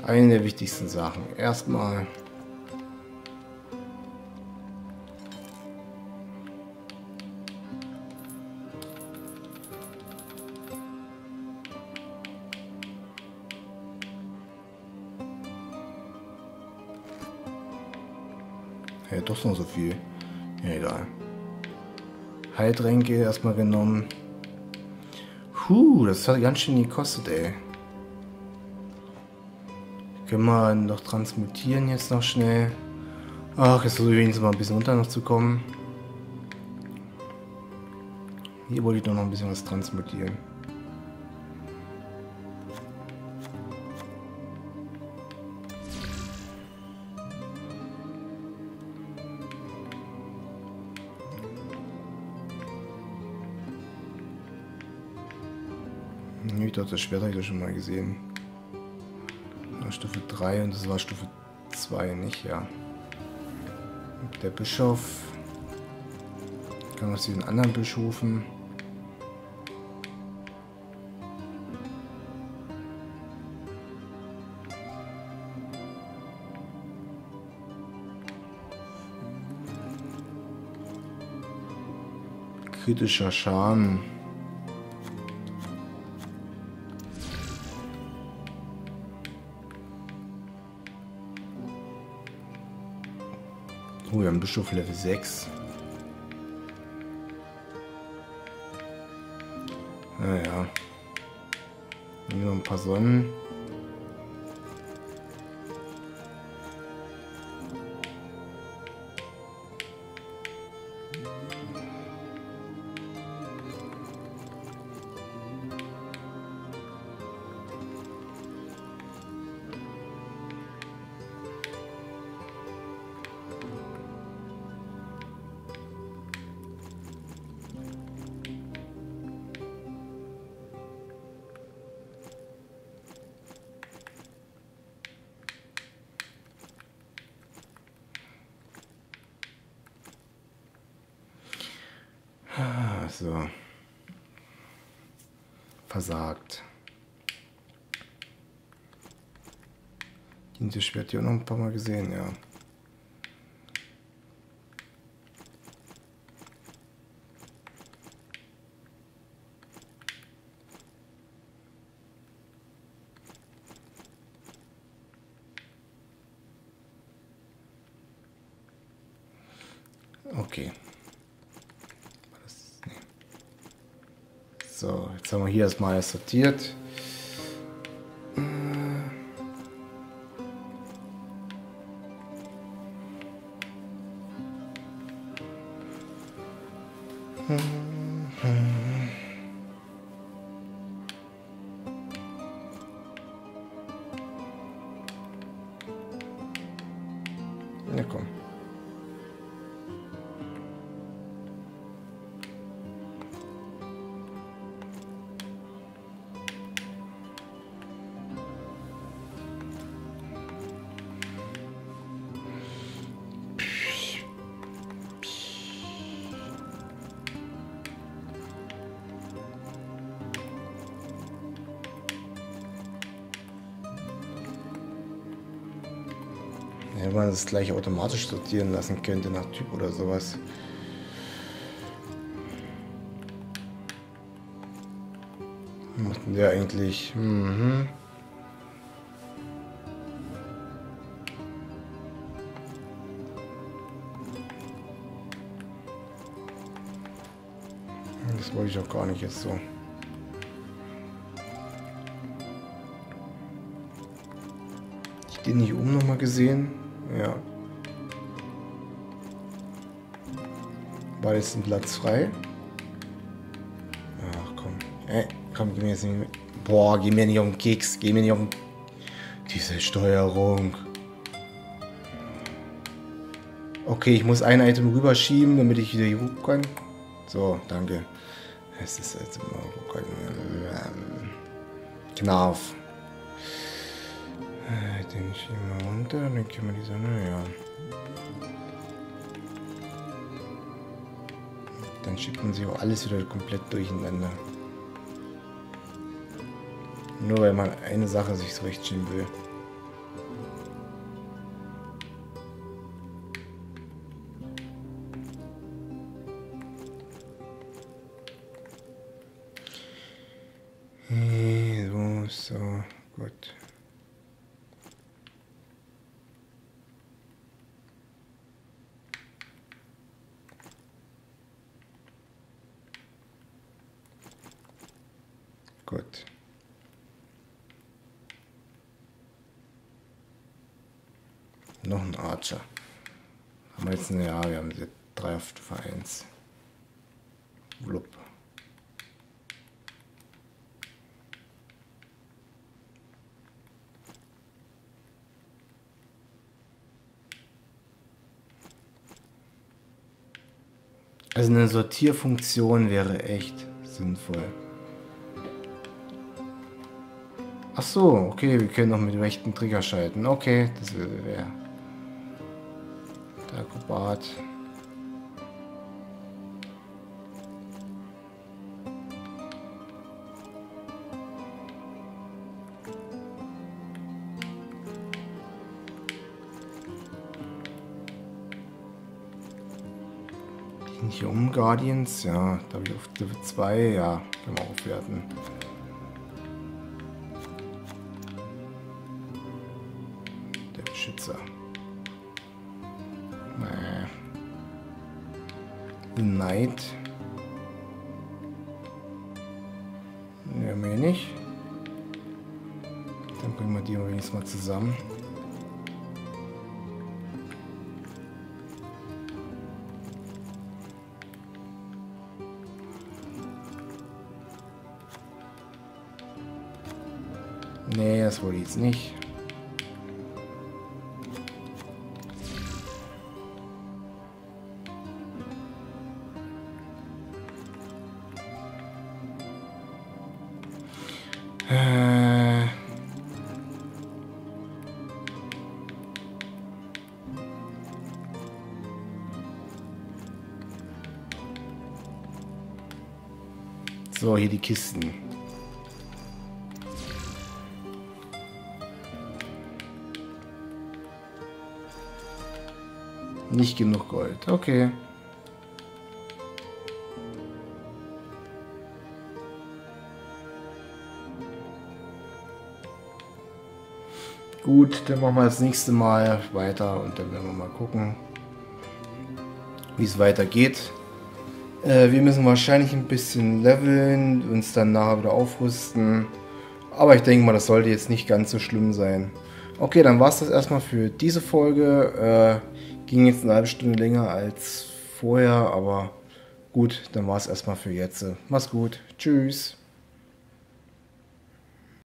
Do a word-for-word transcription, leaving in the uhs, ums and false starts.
Eine der wichtigsten Sachen. Erstmal ja, doch noch so viel. Ja, egal. Heiltränke erstmal genommen. Puh, das hat ganz schön gekostet, ey. Können wir noch transmutieren jetzt noch schnell. Ach, jetzt versuche ich wenigstens mal ein bisschen runter noch zu kommen. Hier wollte ich doch noch ein bisschen was transmutieren. Ich dachte, das Schwert habe ich ja schon mal gesehen. Stufe drei und das war Stufe zwei, nicht? Ja. Der Bischof. Kann aus diesen anderen Bischöfen. Kritischer Schaden. Oh, wir haben Bischof Level sechs. Naja. Nur ein paar Sonnen. So. Versagt. Dieses Schwert hier auch noch ein paar Mal gesehen, ja. Okay. So, jetzt haben wir hier erstmal alles sortiert. Ja, komm. Wenn man das gleich automatisch sortieren lassen könnte nach Typ oder sowas. Was macht denn der eigentlich? Mhm. Das wollte ich auch gar nicht jetzt so. Ich den hier oben noch mal gesehen. Ja. War jetzt ein Platz frei? Ach komm. Ey, komm, geh mir jetzt nicht mit. Boah, geh mir nicht auf den Keks. Geh mir nicht auf den... Diese Steuerung. Okay, ich muss ein Item rüberschieben, damit ich wieder hier hoch kann. So, danke. Es ist jetzt immer... Knauf. Den schieben wir runter, dann können wir die Sonne, ja. Dann schiebt man sich auch alles wieder komplett durcheinander. Nur weil man eine Sache sich so recht schieben will. so, gut. Gut. Noch ein Archer. Haben wir jetzt eine, ja, wir haben jetzt drei auf Stufe eins. Blub. Also eine Sortierfunktion wäre echt sinnvoll. Ach so, okay, wir können noch mit dem rechten Trigger schalten. Okay, das wäre der Akrobat. Hier um Guardians, ja, da habe ich auf Level zwei, ja, können wir aufwerten. Der Beschützer. Nee. The Knight. Ne, mehr nicht. Dann bringen wir die übrigens mal zusammen. Nee, das wollte ich jetzt nicht. Äh. So, hier die Kisten. Nicht genug Gold. Okay. Gut, dann machen wir das nächste Mal weiter und dann werden wir mal gucken, wie es weitergeht. Äh, wir müssen wahrscheinlich ein bisschen leveln, uns dann nachher wieder aufrüsten. Aber ich denke mal, das sollte jetzt nicht ganz so schlimm sein. Okay, dann war es das erstmal für diese Folge. Äh, ging jetzt eine halbe Stunde länger als vorher, aber gut, dann war es erstmal für jetzt. Mach's gut. Tschüss.